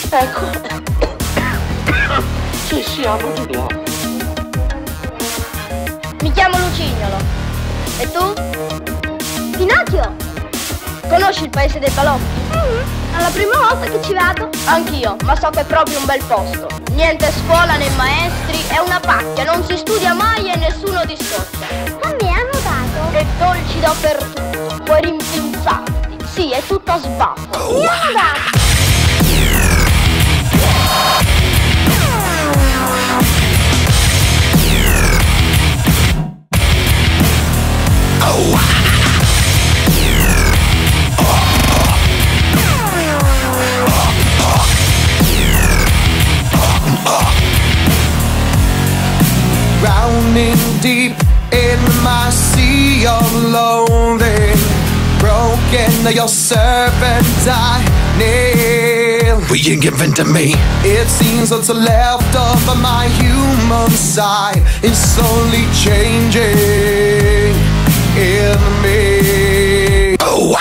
Ecco. Sì, hanno di là. Mi chiamo Lucignolo. E tu? Pinocchio! Conosci il paese dei balocchi? È la prima volta che ci vado. Anch'io, ma so che è proprio un bel posto. Niente scuola né maestri, è una pacchia, non si studia mai e nessuno ti scoccia. Ma mi hanno dato. E dolci dappertutto, puoi rimpinzarti. Sì, è tutto a sbaffo. Mi hanno dato. Drowning deep in my sea of loathing, broken your servant I nailed. Were you given to me? It seems what's left of my human side is slowly changing in me. Oh,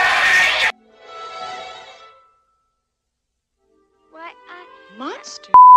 Monster.